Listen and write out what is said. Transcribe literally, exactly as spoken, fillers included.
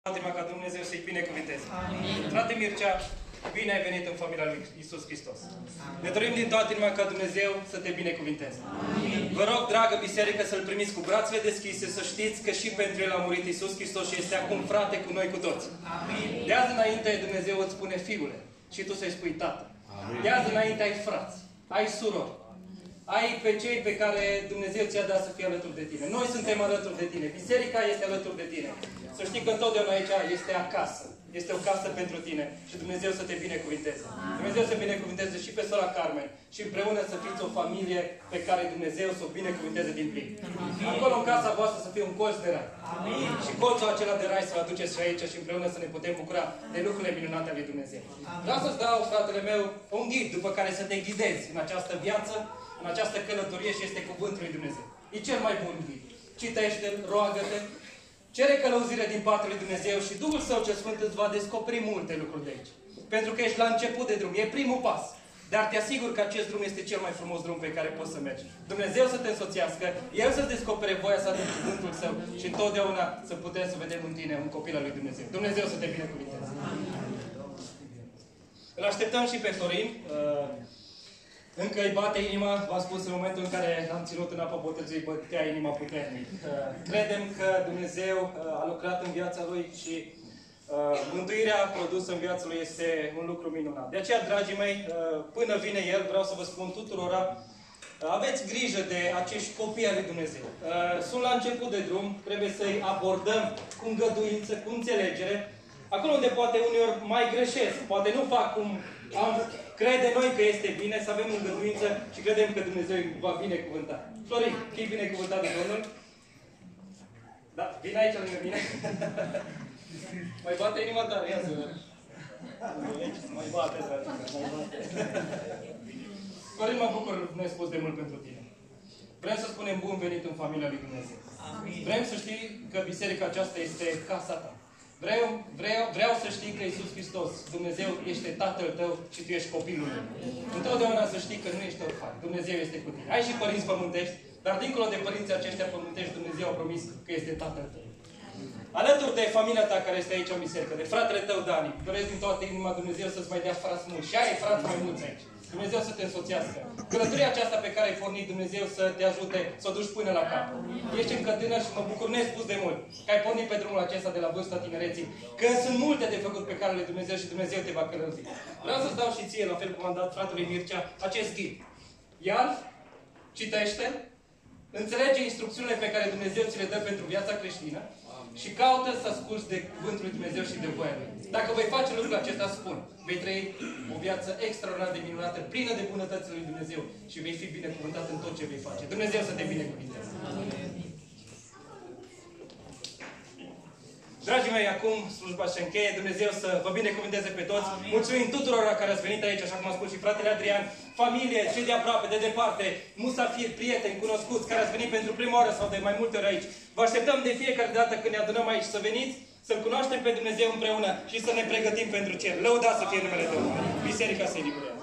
Ca Dumnezeu să-i binecuvinteze. Amin. Frate Mircea, bine ai venit în familia lui Iisus Hristos. Amin. Ne dorim din toată inima ca Dumnezeu să te binecuvinteze. Amin. Vă rog, dragă biserică, să-L primiți cu brațele deschise, să știți că și pentru El a murit Iisus Hristos și este acum frate cu noi cu toți. Amin. De azi înainte Dumnezeu îți spune fiule și tu să-i spui tată. Amin. De azi înainte ai frați, ai surori, ai pe cei pe care Dumnezeu ți-a dat să fie alături de tine. Noi suntem alături de tine. Biserica este alături de tine. Să știi că întotdeauna aici este acasă. Este o casă pentru tine. Și Dumnezeu să te binecuvinteze. Dumnezeu să binecuvinteze și pe sora Carmen. Și împreună să fiți o familie pe care Dumnezeu să o binecuvinteze din plin. Acolo în casa voastră să fie un colț de rai. Amin. Și colțul acela de rai să-l aduceți și aici și împreună să ne putem bucura de lucrurile minunate ale lui Dumnezeu. Vreau să-ți dau, fratele meu, un ghid după care să te ghidezi în această viață, în această călătorie și este Cuvântul lui Dumnezeu. E cel mai bun ghid. Citește-l, roagă-te, cere călăuzire din partea lui Dumnezeu și Duhul Său cel Sfânt îți va descoperi multe lucruri de aici. Pentru că ești la început de drum. E primul pas. Dar te asigur că acest drum este cel mai frumos drum pe care poți să mergi. Dumnezeu să te însoțească, El să-ți descopere voia sa din Cuvântul Său și întotdeauna să putem să vedem în tine un copil al lui Dumnezeu. Dumnezeu să te binecuvinteze. Îl așteptăm și pe Florin. Încă îi bate inima, v-am spus, în momentul în care l-am ținut în apa botezului, îi bătea inima puternic. Credem că Dumnezeu a lucrat în viața lui și mântuirea produsă în viața lui este un lucru minunat. De aceea, dragii mei, până vine El, vreau să vă spun tuturora, aveți grijă de acești copii ai lui Dumnezeu. Sunt la început de drum, trebuie să-i abordăm cu îngăduință, cu înțelegere. Acolo unde poate uneori mai greșesc, poate nu fac cum am crede noi că este bine, să avem îngăduință și credem că Dumnezeu va binecuvânta. Florin, fii binecuvântat de Domnul. Da, vine aici lângă mine. Mai bate inima tare, ia să mai bate, dragi, mai bate. Florin, mă bucur nespus de mult pentru tine. Vrem să spunem bun venit în familia lui Dumnezeu. Amin. Vrem să știi că biserica aceasta este casa ta. Vreau, vreau, vreau să știi că Iisus Hristos, Dumnezeu, este Tatăl tău și tu ești copilul lui. Întotdeauna să știi că nu ești orfan. Dumnezeu este cu tine. Ai și părinți pământești, dar dincolo de părinții aceștia pământești, Dumnezeu a promis că este Tatăl tău. Alături de familia ta care este aici în biserică, de fratele tău Dani, doresc din toată inima Dumnezeu să-ți mai dea frați mulți. Și ai frați mai mulți aici. Dumnezeu să te însoțească. Călătoria aceasta pe care ai pornit, Dumnezeu să te ajute să o duci până la capăt. Ești încă tânăr și mă bucur nespus de mult că ai pornit pe drumul acesta de la vârsta tinereții. Că sunt multe de făcut pe calea lui Dumnezeu și Dumnezeu te va călăuzi. Vreau să-ți dau și ție, la fel cum am dat fratelui Mircea, acest ghid. Iar, citește, înțelege instrucțiunile pe care Dumnezeu ți le dă pentru viața creștină și caută să asculți de Cuvântul lui Dumnezeu și de voia Lui. Dacă vei face lucrul acesta, spun, vei trăi o viață extraordinar de minunată, plină de bunătățile lui Dumnezeu și vei fi binecuvântat în tot ce vei face. Dumnezeu să te binecuvinteze. Dragii mei, acum slujba se încheie. Dumnezeu să vă binecuvânteze pe toți. Amin. Mulțumim tuturor care ați venit aici, așa cum a spus și fratele Adrian, familie, cei de aproape, de departe, musafiri, prieteni, cunoscuți, care ați venit pentru prima oară sau de mai multe ori aici. Vă așteptăm de fiecare dată când ne adunăm aici să veniți, să-L cunoaștem pe Dumnezeu împreună și să ne pregătim pentru cer. Lăudați să fie numele Domnului. Biserica să-i